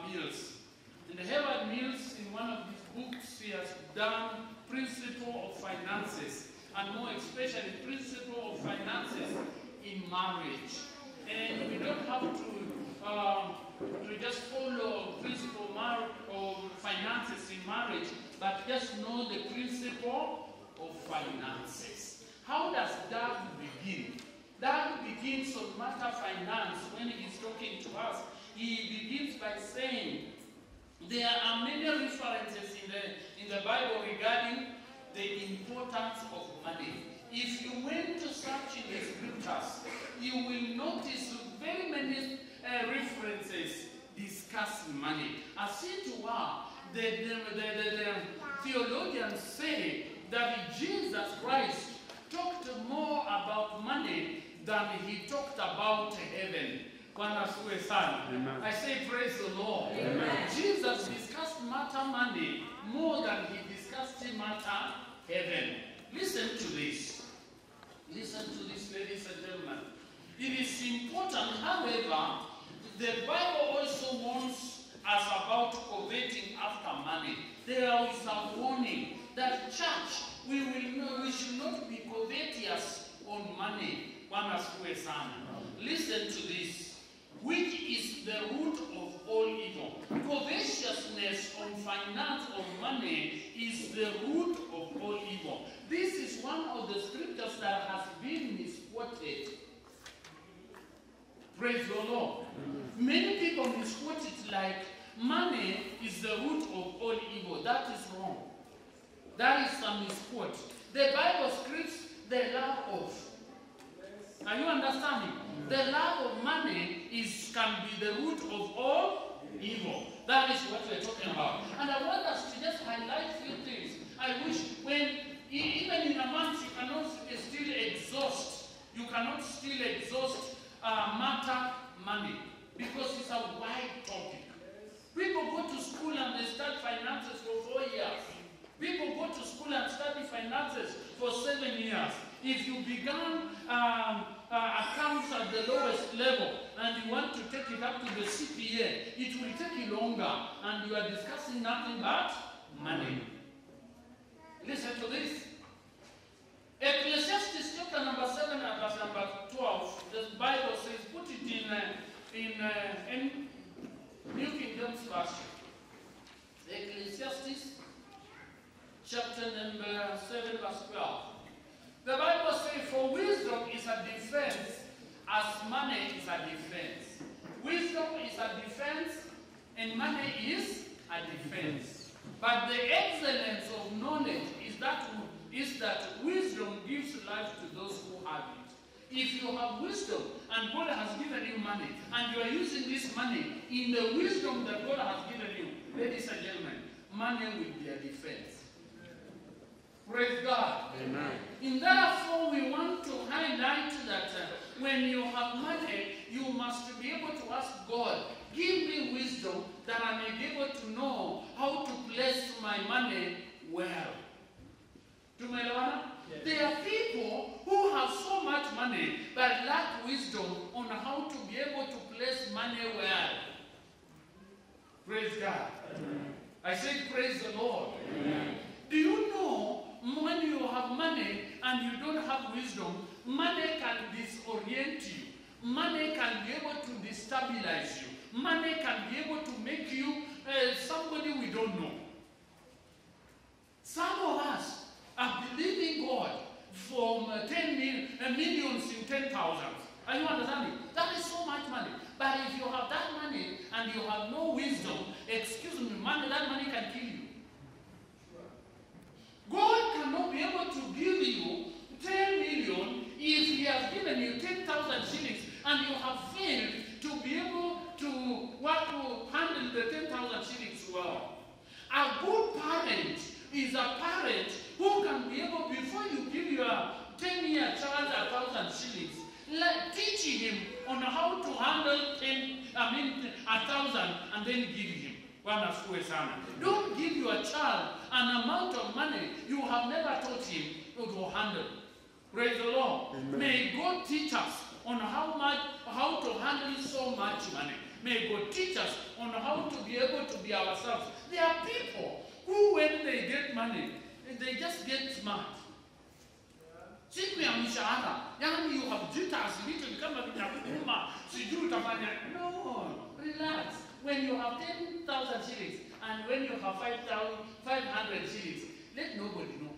Mills. And Herbert Mills, in one of his books, he has done principle of finances, and more especially principle of finances in marriage. And we don't have to just follow principle of finances in marriage, but just know the principle of finances. How does Doug begin? Doug begins on matter finance when he's talking to us. He begins by saying there are many references in the Bible regarding the importance of money. If you went to search in the scriptures, you will notice very many references discussing money. As it were, the theologians say that Jesus Christ talked more about money than he talked about heaven. I say praise the Lord. Amen. Jesus discussed matter money more than he discussed matter heaven. Listen to this. Listen to this, ladies and gentlemen. It is important, however, the Bible also warns us about coveting after money. There is a warning that church, we should not be covetous on money. Listen to this. Which is the root of all evil. Covetousness on finance, on money, is the root of all evil. This is one of the scriptures that has been misquoted. Praise the Lord. Many people misquote it like money is the root of all evil. That is wrong. That is a misquote. The Bible scripts the love of. Are you understanding? The love of money can be the root of all evil. That is what we're talking about. And I want us to just highlight a few things. I wish even in a month, you cannot still exhaust. You cannot still exhaust matter money, because it's a wide topic. People go to school and they start finances for 4 years. People go to school and study finances for 7 years. If you began accounts at the lowest level and you want to take it up to the CPA, it will take you longer, and you are discussing nothing but money. Listen to this. Ecclesiastes chapter number 7 and verse number 12, the Bible says, put it in New King James Version. Ecclesiastes chapter number 7 verse 12. The Bible says, for wisdom is a defense as money is a defense. Wisdom is a defense and money is a defense. But the excellence of knowledge is that wisdom gives life to those who have it. If you have wisdom and God has given you money, and you are using this money in the wisdom that God has given you, ladies and gentlemen, money will be a defense. Praise God. Amen. In therefore, we want to highlight that when you have money, you must be able to ask God, give me wisdom that I may be able to know how to place my money well. Yes. There are people who have so much money but lack wisdom on how to be able to place money well. Praise God. Amen. I say praise the Lord. Amen. Do you know when you have money and you don't have wisdom, money can disorient you. Money can be able to destabilize you. Money can be able to make you somebody we don't know. Some of us are believing God for 10 millions in 10,000. Are you understanding? That is so much money. But if you have that money and you have no wisdom, excuse me, that money can kill you. God cannot be able to give you 10 million if he has given you 10,000 shillings and you have failed to be able to handle the 10,000 shillings well. A good parent is a parent who can be able, before you give your 10-year child 1,000 shillings, teach him on how to handle 1,000 and then give him. Don't give your child an amount of money you have never taught him to handle. Praise the Lord. Amen. May God teach us on how to handle so much money. May God teach us on how to be able to be ourselves. There are people who, when they get money, they just get smart. Siku ya mshahara, yani you have jitters, vitu kama vinakuuma, sijui utafanya. No, relax. When you have 10,000 shillings and when you have 500 shillings, let nobody know.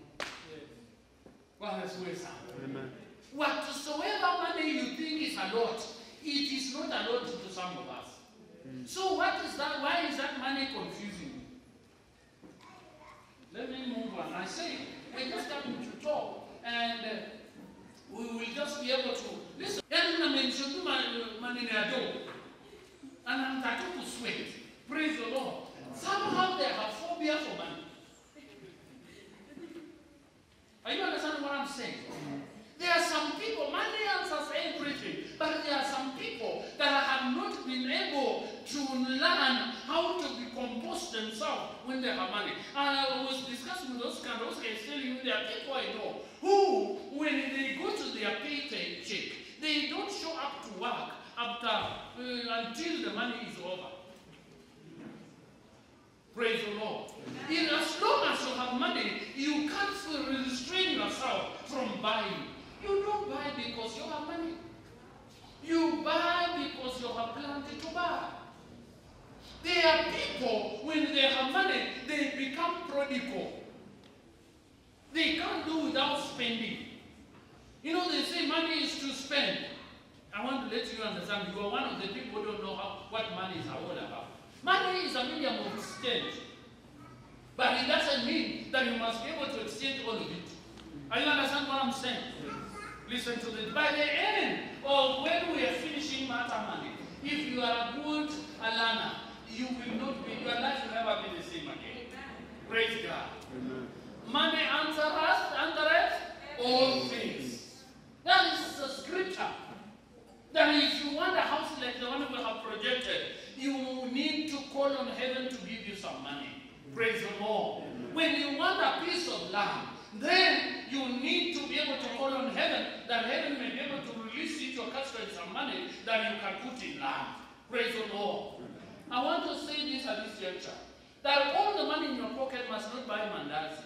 Amen. Whatsoever money you think is a lot, it is not a lot to some of us. So what is that? Why is that money confusing you? Let me move on. I say, we're just coming to talk, and we will just be able to listen. And I'm starting to sweat. Praise the Lord. Somehow they have phobia for money. Are you understanding what I'm saying? There are some people, money answers everything, but there are some people that have not been able to learn how to compose themselves when they have money. I was discussing with Oscar, and Oscar is telling you there are people I know who, when they go to their paycheck, they don't show up to work until the money is over. Praise the Lord. As long as you have money, you can't restrain yourself from buying. You don't buy because you have money. You buy because you have plenty to buy. There are people, when they have money, they become prodigal. They can't do without spending. You know, they say money is to spend. I want to let you understand, you are one of the people who don't know what money is all about. Money is a medium of exchange. But it doesn't mean that you must be able to exchange all of it. Are you understand what I'm saying? Listen to this. By the end of when we are finishing matter money, if you are a good learner, you will not be, your life will never be the same again. Amen. Praise God. Amen. Money answereth all things. That is the scripture. That if you want a house like the one we have projected, you need to call on heaven to give you some money. Praise the Lord. Amen. When you want a piece of land, then you need to be able to call on heaven, that heaven may be able to release into your custody some money that you can put in land. Praise the Lord. I want to say this at this juncture, that all the money in your pocket must not buy mandazi.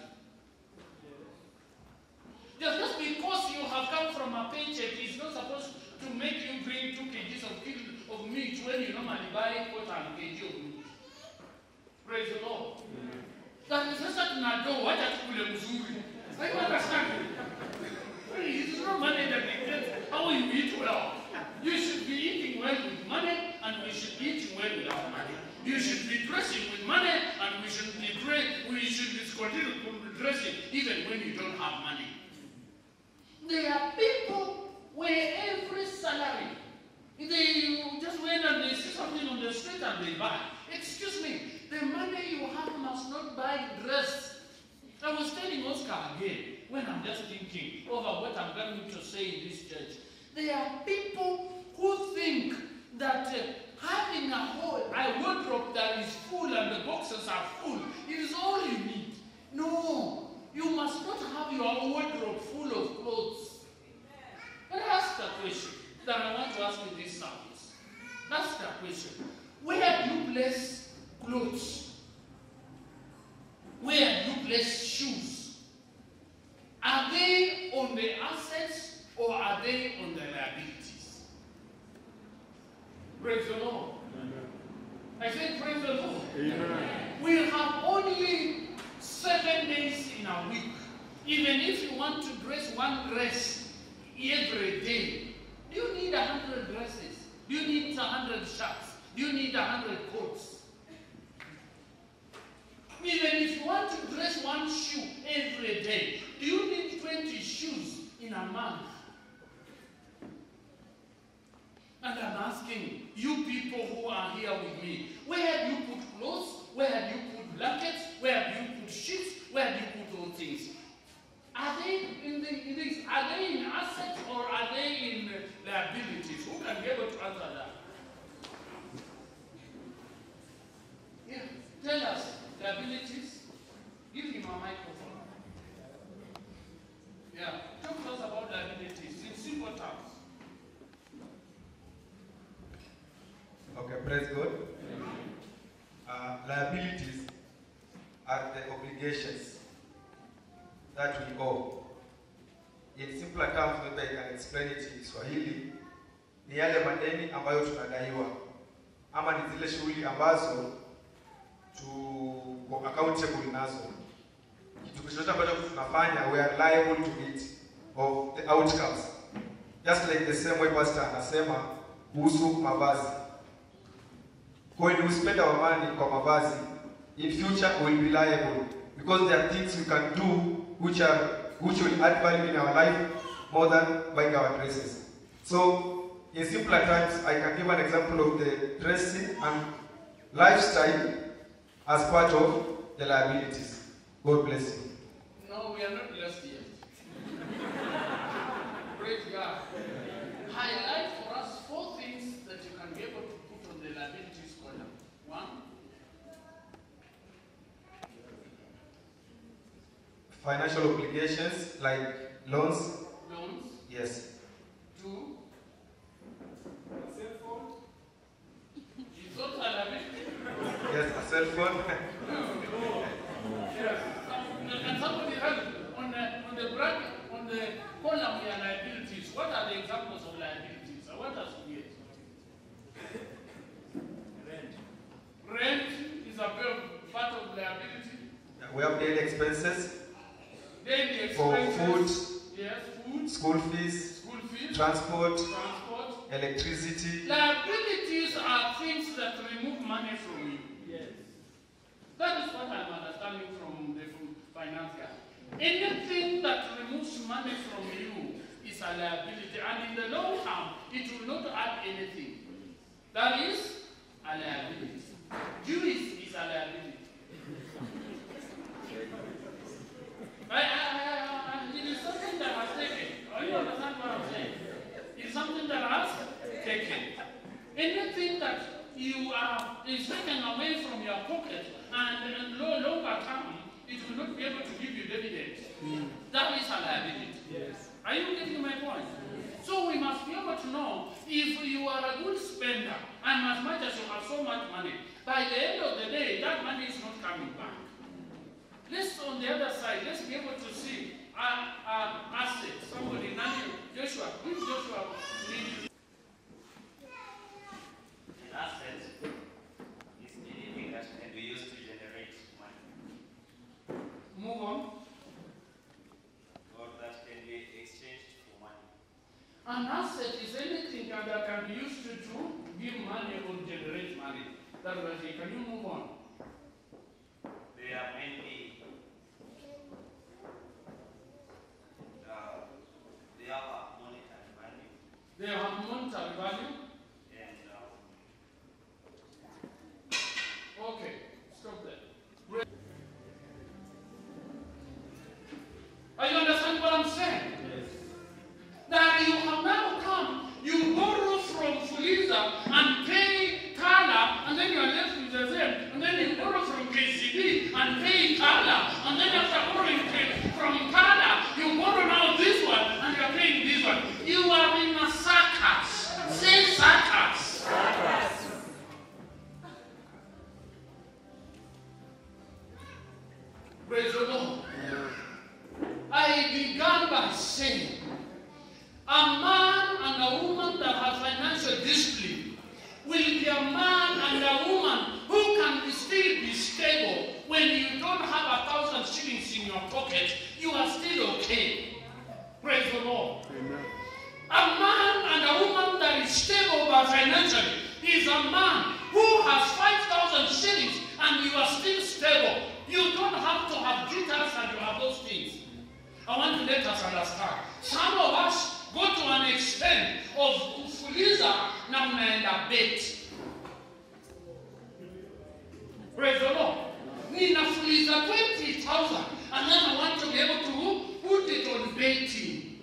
Just because you have come from a paycheck, it's not supposed to make you bring 2 kgs of meat when you normally buy 4 kg of meat. Praise the Lord. That is just not do what I understand. It's not money that dictates how you eat well. You should be eating well with money, and we should be eating well without money. You should be dressing with money, and we should continue dressing even when you don't have money. There are people where every salary, they just went and they see something on the street and they buy. Excuse me, the money you have must not buy dress. I was telling Oscar again, when I'm just thinking over what I'm going to say in this church. There are people who think that having a wardrobe that is full and the boxes are full, it is all you need. No, you must not have your wardrobe full of clothes. But ask a question that I want to ask you this service. Ask a question. Where do you place clothes? Where do you place shoes? Are they on the assets or are they on the liabilities? Praise the Lord. Amen. I said praise the Lord. Amen. We have only 7 days in a week. Even if you want to dress one dress every day, do you need 100 dresses? Do you need 100 shirts? Do you need 100 coats? Even if you want to dress one shoe every day, do you need 20 shoes in a month? And I'm asking you people who are here with me, where do you put clothes? Where do you put blankets? Where do you put sheets? Where do you put all things? Are they are they in assets or are they in liabilities? Who can be able to answer that? Yeah, tell us. Liabilities? Give him a microphone. Yeah, talk to us about liabilities in simple terms. Okay, Praise God. Liabilities are the obligations that we owe. In simpler terms, maybe I can explain it in Swahili. Ni yale madeni ambayo tunadaiwa, ama ni zile shughuli ambazo tuko accountable nazo. Kitu chochote ambacho tunafanya, we are liable to it, of the outcomes. Just like the same way Pastor anasema kuhusu mavazi. When we spend our money kwa mavazi, in future we will be liable, because there are things we can do which will add value in our life more than buying our dresses. So, in simpler terms, I can give an example of the dressing and lifestyle as part of the liabilities. God bless you. No, we are not blessed yet. Praise God. Highlight for us 4 things that you can be able to put on the liabilities column. 1, financial obligations like loans. Loans. Yes. 2, a cell phone. Is that a liability? Yes, a cell phone. Yes. And somebody has on the bracket, on the column here, liabilities. What are the examples of liabilities? I want us to get. Rent is a part of liability. We have daily expenses. Daily expenses. For food. Yes, food. School fees. School fees. Transport. Transport. Electricity. Liabilities are things that remove money from you. Yes. That is what I'm understanding from the finance guy. Anything that removes money from you is a liability, and in the long term, it will not add anything. That is a liability. Jewish is a liability. It is something that has taken. Do you understand what I'm saying? It's something that has taken. Anything that you are is taken away from your pocket and longer term, it will not be able to give you dividends. That is a liability. Yes. Are you getting my point? So we must be able to know if you are a good spender, and as much as you have so much money, by the end of the day, that money is not coming back. Let's, on the other side, let's be able to see assets. Somebody, Joshua, which Joshua needs? An asset is anything that can be used to generate money. Move on. Or that can be exchanged for money. An asset is anything that can be used to give money or generate money. That was it. Can you move on? They are mainly they have a monetary value. They have monetary value. And Okay, stop there. Are you understand what I'm saying? Yes. That you have now come, you borrow from Fuliza and pay Tala, and then you are left with the same, and then you borrow from KCB and pay Tala, and then after borrowing from Tala, you borrow now this one, and you are paying this one. You are in a circus. Say circus. Praise the Lord. I began by saying, a man and a woman that have financial discipline will be a man and a woman who can still be stable. When you don't have 1,000 shillings in your pocket, you are still okay. Praise the Lord. Amen. A man and a woman that is stable but financially is a man who has 5,000 shillings and you are still stable. You don't have to have jitters and you have those things. I want to let us understand. Some of us go to an extent of Fuliza na mnaenda bet. Praise the Lord. Nina Fuliza 20,000 and then I want to be able to put it on betting.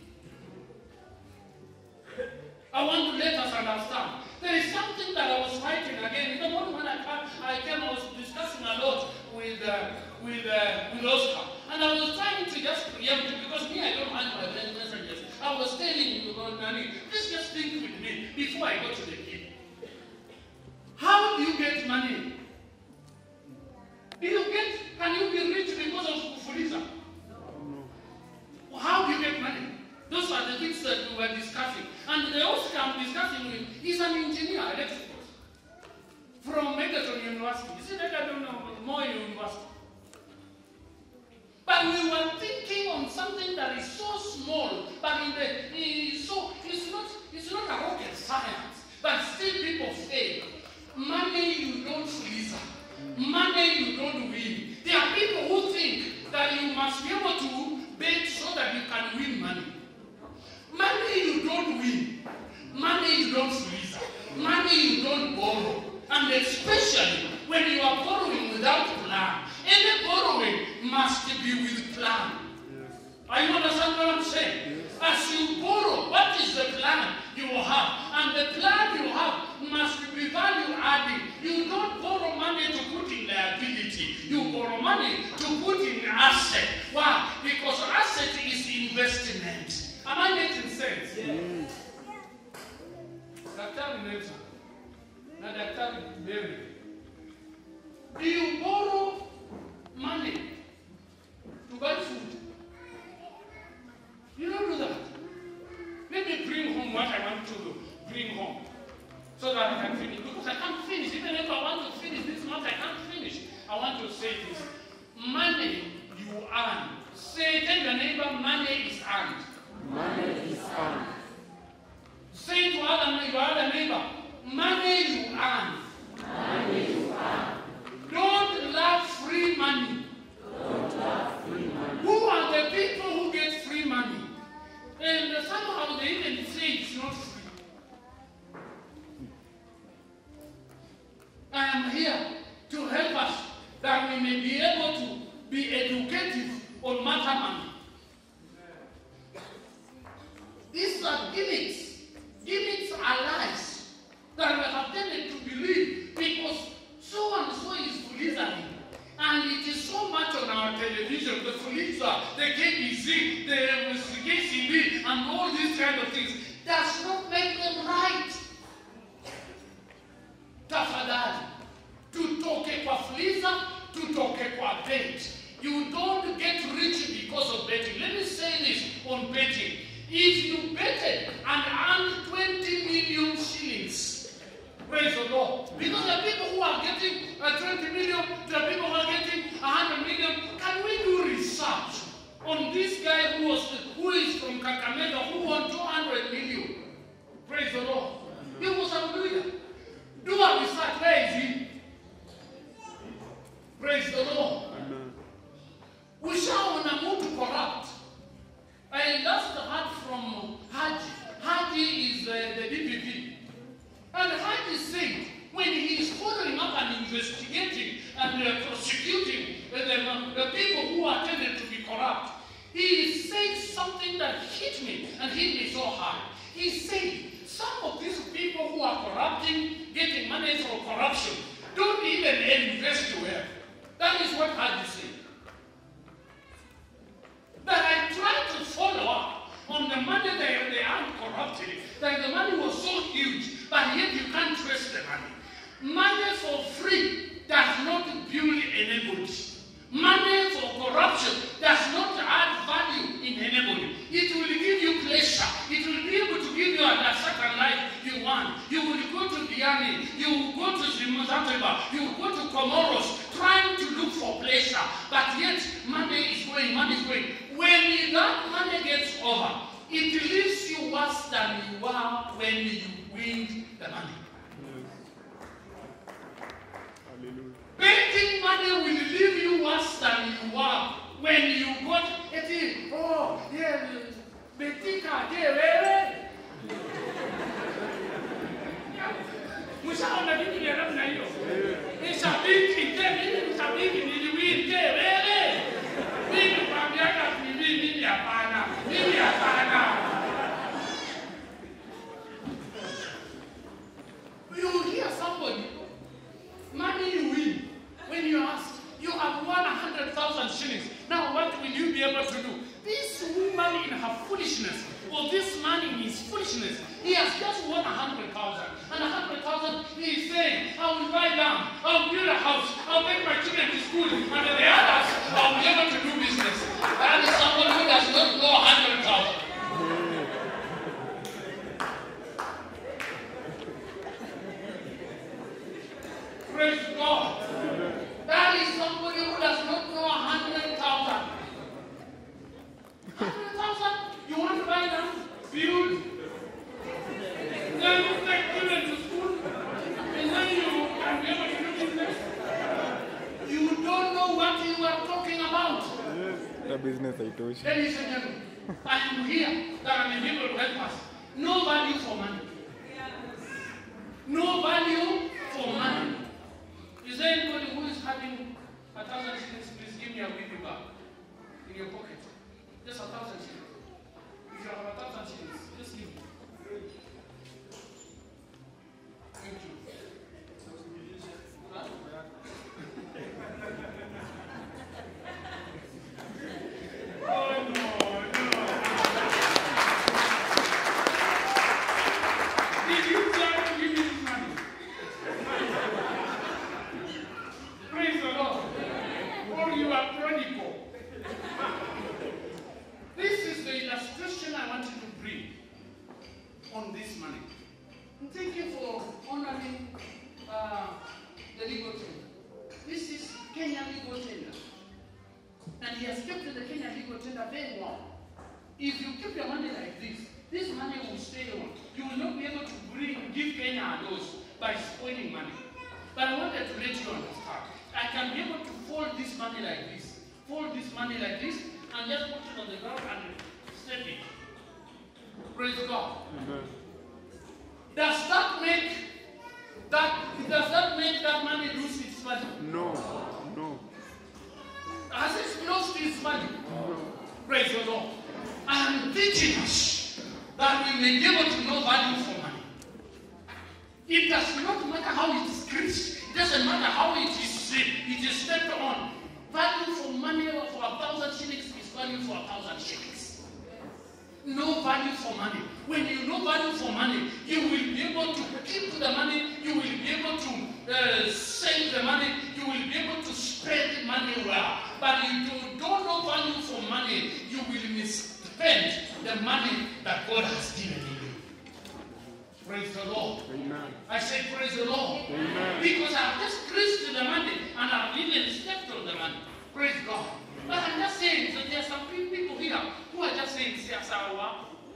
I want to let us understand. There is something that I was fighting again. In the morning when I came, I was discussing a lot with Oscar. And I was trying to just preempt it because me, I don't mind my messages. I was telling you, Nani, please just think with me before I go to the kid. How do you get money? Can you be rich because of kufuliza? How do you get money? Those are the things that we were discussing. And the Oscar I'm discussing with is an engineer, electrical, from Megaton University. You see that I don't know, Moy University. But we were thinking on something that is so small, but it's not a rocket science. But still people fail. Money you don't freeze. Money you don't win. There are people who think that you must be able to bet so that you can win money. Money you don't win. Money you don't freeze. Money you don't borrow. And especially when you are borrowing without plan. Any borrowing must be with plan. Are you understand what I'm saying? As you borrow, what is the plan you will have? And the plan you have must be value adding. You don't borrow money to put in liability. You borrow money to put in asset. Why? Because asset is investment. Am I making sense? Yes. Daktari Nelson na Daktari Mary. Do you borrow money to buy food? You don't do that. Let me bring home what I want to bring home so that I can finish. Because I can't finish. Even if I want to finish this month, I can't finish. I want to say this. Money you earn. Say, tell your neighbor, money is earned. Money is earned. Say to your other neighbor, money you earn. Money you earn. Don't love free money. Don't love free money. Who are the people who get free money? And somehow they even say it's not free. I am here to help us that we may be able to be educative on matter money. These are gimmicks. Gimmicks are lies that we have tended to believe because so and so is Fulizani. And it is so much on our television, the Fuliza, the KBC, the KCB, and all these kind of things, does not make them right. Tafadhali, tutoke kwa Fuliza, tutoke kwa bet. You don't get rich because of betting. Let me say this on betting. If you betted and earned 20 million shillings, praise the Lord. Because there are people who are getting 20 million, there are people who are getting 100 million. Can we do research on this guy who is from Kakamega who won 200 million? Praise the Lord. He was a millionaire. Do a research. Where is he? Praise the Lord. We shall want to corrupt. I just heard from Haji. Haji is the DPP. And Haji said, when he is following up and investigating and prosecuting the people who are tended to be corrupt, he said something that hit me and hit me so hard. He said, some of these people who are corrupting, getting money for corruption, don't even invest well. That is what Haji said. That I tried to follow up on the money they earned corruptly, that the money was so huge, but yet you can't trace the money. Money for free does not build anybody. Money for corruption does not add value in anybody. It will give you pleasure. It will be able to give you a certain life you want. You will go to Diani, you will go to Zanzibar, you will go to Comoros, trying to look for pleasure. But yet, money is going, money is going. When that money gets over, it leaves you worse than you were when you win the money. Betting money will leave you worse than you were when you got it. Oh, yeah, betika, yeah, Mushaona vitu vya namna hiyo. Ni shabiki, mimi shabiki niliwin, wewe. Mimi kwa miaka mimi hapana. Mimi hapana. You hear somebody, money you win. When you ask, you have won 100,000 shillings. Now what will you be able to do? This woman in her foolishness, or this man in his foolishness, he has just won 100,000. And 100,000, he is saying, I will house. I'll take my children to school. And the others, I'll be able to do business. That is someone who does not know 100,000. Praise God. That is somebody who does not know 100,000. 100,000? You want to buy land, build, then you take children to school, and then you can be able to do business. You don't know what you are talking about. The business I told you. Ladies and gentlemen, I am here that I'm able to help us. No value for money. No value for money. Is there anybody who is having 1,000 shillings? Please give me a baby bag in your pocket. Just 1,000 shillings. If you have 1,000 shillings, just give me. Thank you. Huh? Oh no, no. Did you try to give me this money? Praise the Lord. Or you are prodigal. This is the illustration I wanted to bring on this money. I'm thanking for honoring the legal tender. This is Kenya legal tender. And he has kept the Kenya legal tender very well. If you keep your money like this money will stay on. You will not be able to give Kenya a loss by spoiling money. But I wanted to let you understand. I can be able to fold this money like this. Fold this money like this and just put it on the ground and step it. Praise God. Amen. Does that make that money lose its value? No. No. Has it lost its value? No. Praise the Lord. I am teaching us that we may be able to know value for money. It does not matter how it is creased. It doesn't matter how it is stepped on. Value for money for 1,000 shillings is value for 1,000 shillings. No value for money. When you know value for money, you will be able to keep the money. You will be able to save the money. You will be able to spend money well. But if you don't know value for money, you will misspend the money that God has given you. Praise the Lord. Amen. I say praise the Lord. Amen. Because I've just creased the money and I've even stepped on the money. Praise God. But I'm just saying that there are some people here who are just saying, siasawa.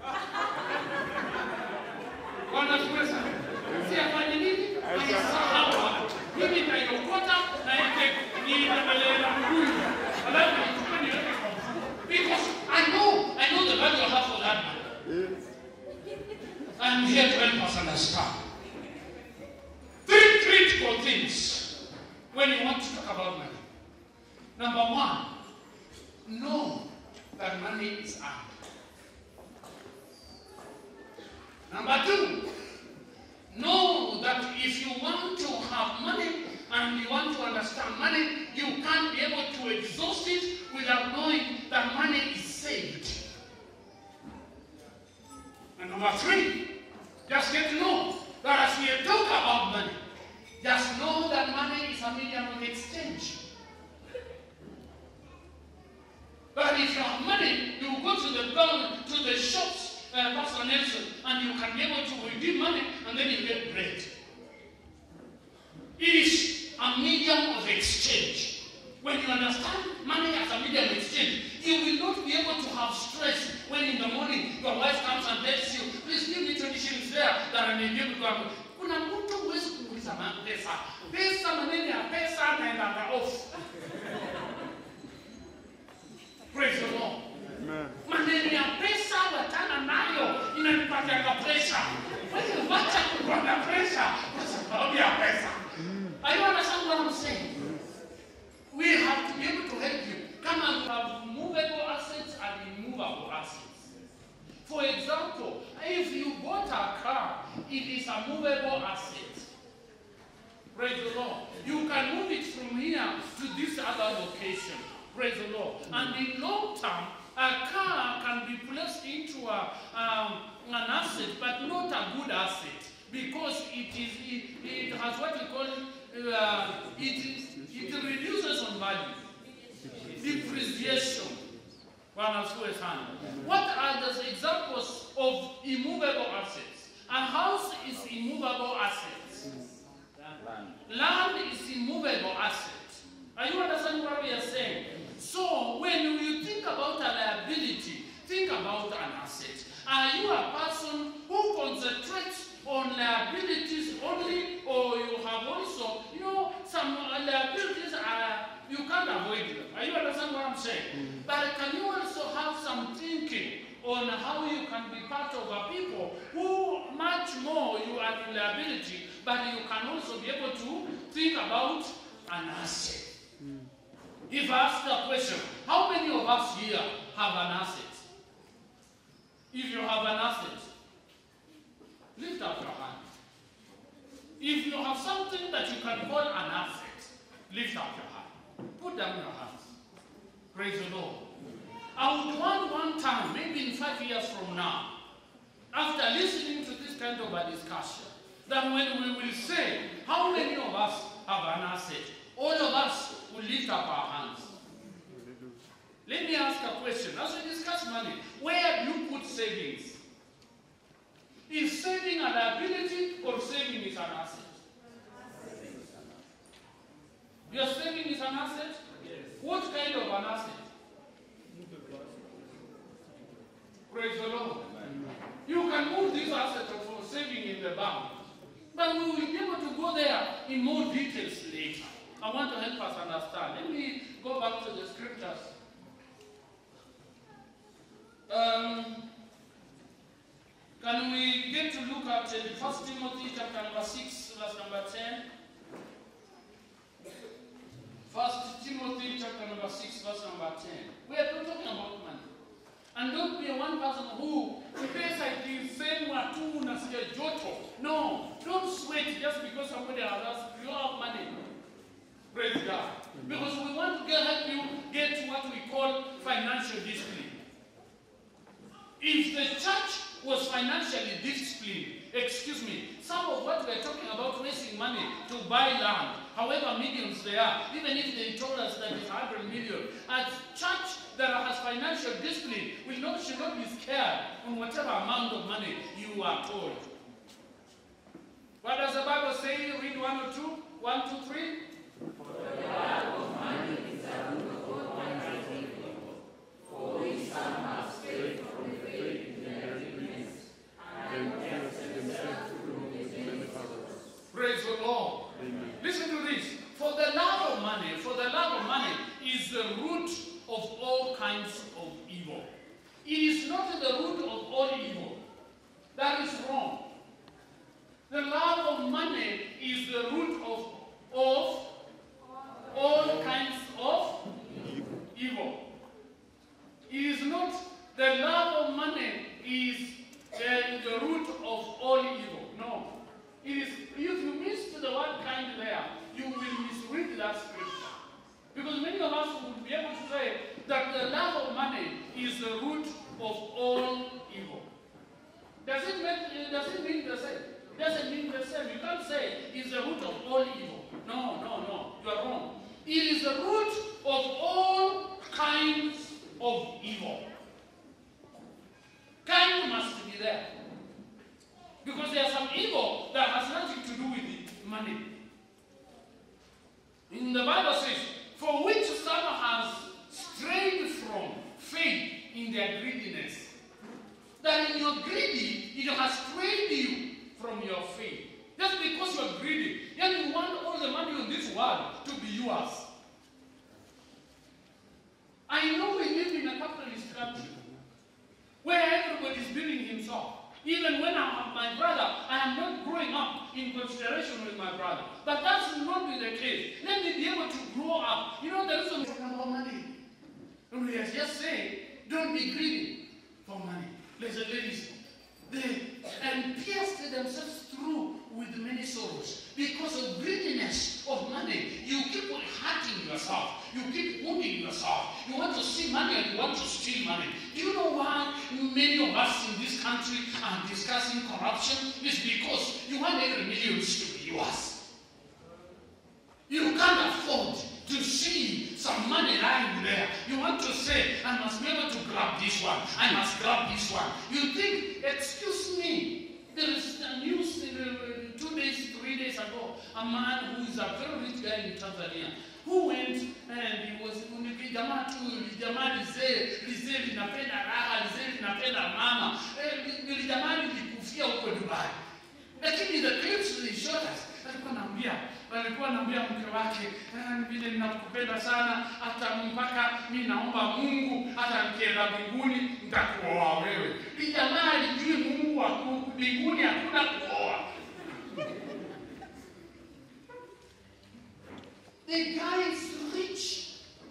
Bwana tuweza. Siafanye nini? Siasawa. Mimi nitaiokota na nitamelea huyu. Alafu nichukue niweke kwa mfuko. Because I know the value I have for that money. Yes. I'm here to help us understand. 3 critical things when you want to talk about money. Number 1, know that money is earned. Number 2, know that if you want to have money and you want to understand money, you can't be able to exhaust it without knowing that money is saved. And number 3, just get to know that as we talk about money, just know that money is a medium of exchange. But if you have money, you go to the shops, Pastor Nelson, and you can be able to redeem money, and then you get bread. It is a medium of exchange. When you understand money as a medium of exchange, you will not be able to have stress when in the morning your wife comes and tells you, please give me 20 shillings there that I may be able to have. Kuna mtu huwezi kuuliza pesa. Pesa maneno ya pesa naenda off. Praise the Lord. Amen. Maneno ya pesa watana nayo inanipatia pressure. Wewe wacha kupata pressure kwa sababu ya pesa. Are you understand what I'm saying? We have to be able to help you. Come and have movable assets and immovable assets. For example, if you bought a car, it is a movable asset. Praise the Lord. You can move it from here to this other location. Praise the Lord. And in long term, a car can be placed into an asset, but not a good asset, because it has what we call it reduces on value. Depreciation. What are the examples of immovable assets? A house is immovable assets. Land is immovable asset. Are you understanding what we are saying? So when you think about a liability, think about an asset. Are you a person who concentrates on liabilities only, or you have also, some liabilities you can't avoid them. Are you understand what I'm saying? But can you also have some thinking on how you can be part of a people who much more you are in liability, but you can also be able to think about an asset? If I ask the question, how many of us here have an asset? If you have an asset, lift up your hand. If you have something that you can call an asset, lift up your hand. Put down your hands. Praise the Lord. I would want one time, maybe in 5 years from now, after listening to this kind of a discussion, that when we will say, how many of us have an asset? All of us will lift up our hands. Let me ask a question. As we discuss money, where do you put savings? Is saving a liability or saving is an asset? Your saving is an asset? Yes. What kind of an asset? Praise the Lord. You can move this asset for saving in the bank. But we will be able to go there in more details later. I want to help us understand. Let me go back to the scriptures. Can we get to look at 1 Timothy chapter number 6, verse number 10? 1 Timothy chapter number 6, verse number 10. We are not talking about money. And don't be one person who pays like the same watu na siya joto. No, don't sweat just because somebody has asked you have money. Praise God. Because we want to help you get to what we call financial discipline. If the church was financially disciplined, some of what we're talking about raising money to buy land, however millions they are, even if they told us that it's 100 million, a church that has financial discipline should not be scared on whatever amount of money you are told. What does the Bible say? Read 1 or 2? 1, 2, 3. For the love of money is a root of all kinds of evil, for which some have strayed from the faith in their weakness, and tempted themselves to do with many others. Praise the Lord. Amen. Listen to this. For the love of money is the root of all kinds of evil. It is not the root of all evil. That is wrong. The love of money is the root of all kinds of evil. It is not the love of money is the root of all evil. No. It is, if you miss the word kind there, you will misread that scripture. Because many of us would be able to say that the love of money is the root of all evil. Does it mean the same? Doesn't mean the same. You can't say it's the root of all evil. No. You are wrong. It is the root of all kinds of evil. Kind must be there. Because there's some evil that has nothing to do with money. In the Bible says, for which some has strayed from faith in their greediness. That in your greedy, it has strayed you from your faith. Just because you are greedy, yet you want all the money in this world to be yours. I know we live in a capitalist country where everybody is building himself. Even when I have my brother, I am not growing up in consideration with my brother. But that should not be the case. Let me be able to grow up. You know, there is a talking about money. And we are just saying, don't be greedy for money. Ladies, and pierced themselves through with many sorrows. Because of greediness of money, you keep hurting yourself. You keep wounding yourself. You want to see money and you want to steal money. Do you know why many of us in this country are discussing corruption? It's because you want every million to be yours. You can't afford to see some money lying there. You want to say, I must be able to grab this one. I must grab this one. You think, excuse me, there is a news 2 days, 3 days ago, a man who is a very rich guy in Tanzania, who went and he was jamaa lizee linapenda raha, lizee linapenda mama, jamaa lilikufia huko Dubai. Lakini the clips they showed us, alikuwa anaambia mke wake, vile ninakupenda sana, hata mpaka mimi naomba Mungu hata nikienda mbinguni nitakuoa wewe. Jamaa alijui Mungu wa mbinguni hakuna kuoa. The guy is rich,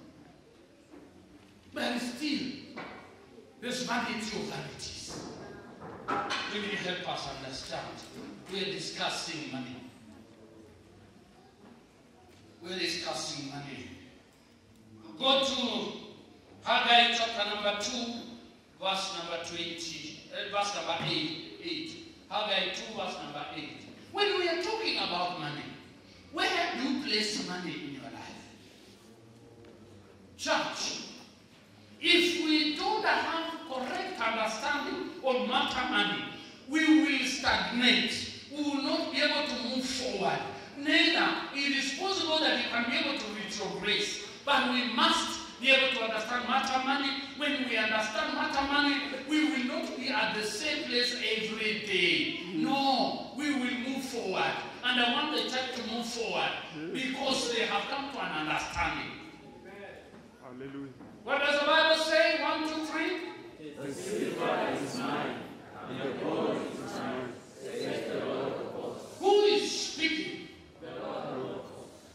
but still, there's vanity of vanities. Will you help us understand? We're discussing money. We're discussing money. Go to Haggai chapter number 2, verse number 20, verse number 8. Haggai 2, verse number 8. When we are talking about money, where do you place money in your life? Church, if we don't have correct understanding on matter money, we will stagnate. We will not be able to move forward. Neither it is possible that you can be able to reach your grace, but we must be able to understand matter money. When we understand matter money, we will not be at the same place every day. No, we will move forward. And I want the church to move forward because they have come to an understanding. Hallelujah. What does the Bible say? 1, 2, 3. The silver is mine, and the gold is mine, says the Lord of hosts. Who is speaking? The Lord of hosts.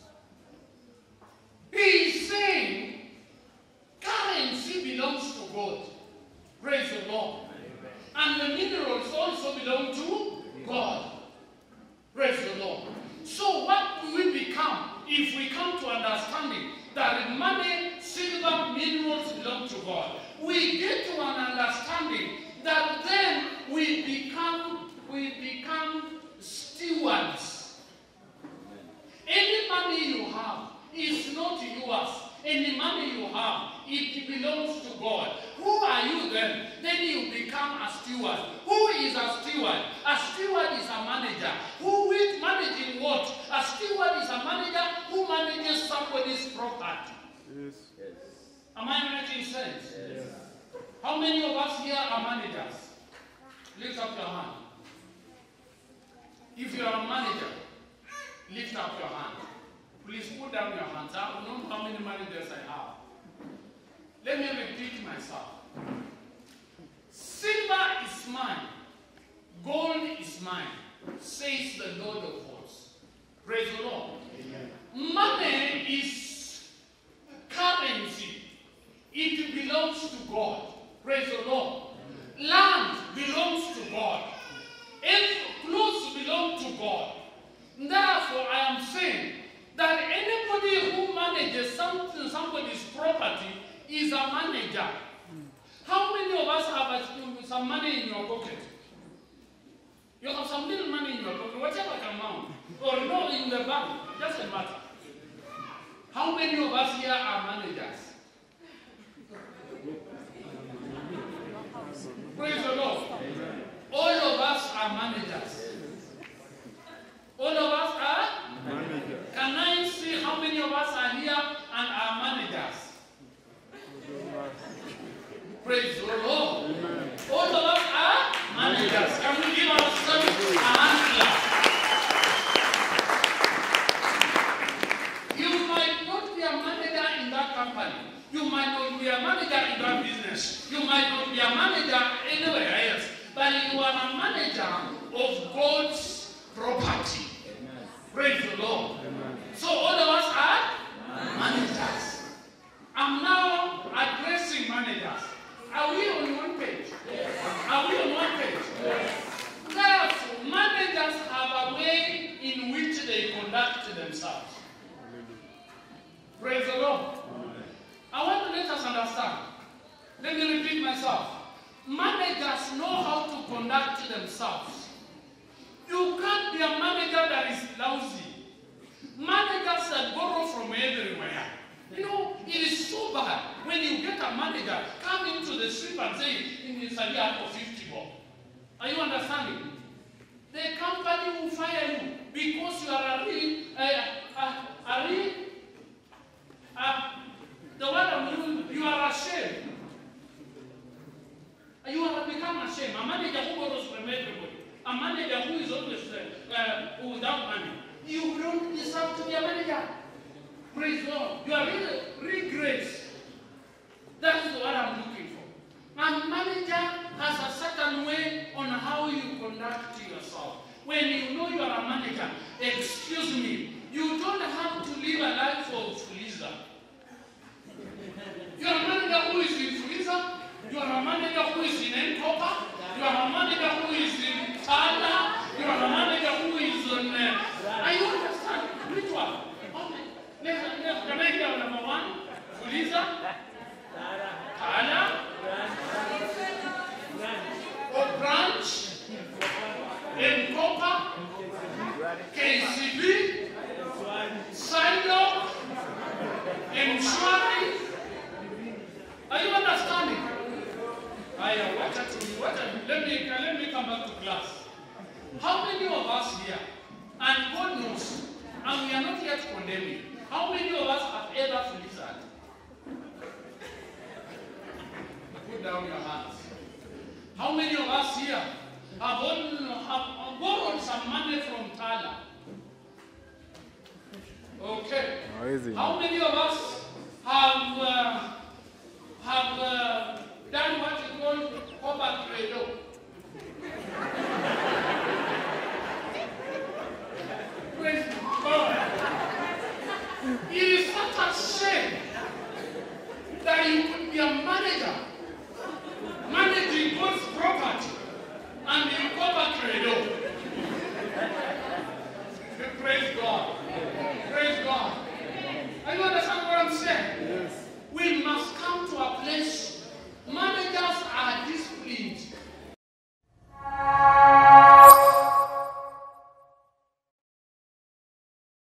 He is saying, currency belongs to God. Praise the Lord. And the minerals also belong to God. Praise the Lord. So what do we become if we come to understanding that money, silver, minerals belong to God? We get to an understanding that then we become stewards. Any money you have is not yours. Any money you have, it belongs to God. Who are you then? Then you become a steward. Who is a steward? A steward is a manager. Who is managing what? A steward is a manager who manages somebody's property. Yes. Am I making sense? Yes. How many of us here are managers? Lift up your hand. If you are a manager, lift up your hand. Please put down your hands. I don't know how many managers I have. Let me repeat myself. Silver is mine. Gold is mine, says the Lord of hosts. Praise the Lord. Amen. Money is currency. It belongs to God. Praise the Lord. Amen. Land belongs to God. Clothes belong to God. Therefore, I am saying that anybody who manages somebody's property is a manager. How many of us have some money in your pocket? You have some little money in your pocket, whatever amount, or no in the bank, doesn't matter. How many of us here are managers? Praise the Lord. All of us are managers. All of us are managers. Can I see how many of us are here and are managers? Praise the Lord. Amen. All of us are managers. Can we give ourselves a hand clap? You might not be a manager in that company. You might not be a manager in that business. You might not be a manager anywhere else. But you are a manager of God's property. Amen. Praise the Lord. Amen. So all of us are managers. I'm now addressing managers. Are we on one page? Yes. Are we on one page? Yes. Therefore, managers have a way in which they conduct themselves. Praise the Lord. Amen. I want to let us understand. Let me repeat myself. Managers know how to conduct themselves. You can't be a manager that is lousy. Managers that or without money, you don't deserve to be a manager. Praise God. You are really grace. That is what I'm looking for. A manager has a certain way on how you conduct yourself. When you know you are a manager, excuse me, you don't have to live a life of Fuliza. You are a manager who is in Fuliza. You are a manager who is in Nkopa. You are a manager who is in Tala. You are a manager who is on... Are you understand? Which one? Can I hear number one? Fuliza? Tala? Or branch? Nkopa? KCB? Silo? Mshwari? Are you understanding? Let me come back to class. How many of us here, and God knows, and we are not yet condemning, how many of us have ever Fulized? Put down your hands. How many of us here have borrowed some money from Tala? Okay. How many of us have done what you call Copa Credo?